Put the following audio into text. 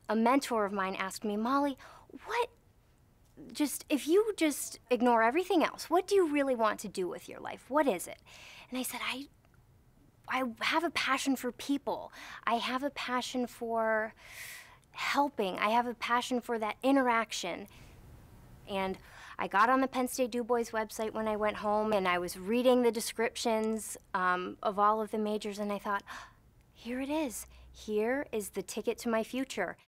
a mentor of mine asked me, Molly, if you just ignore everything else, what do you really want to do with your life? What is it? And I said, I have a passion for people. I have a passion for helping. I have a passion for that interaction. And I got on the Penn State Du Bois website when I went home, and I was reading the descriptions of all of the majors, and I thought, here it is. Here is the ticket to my future.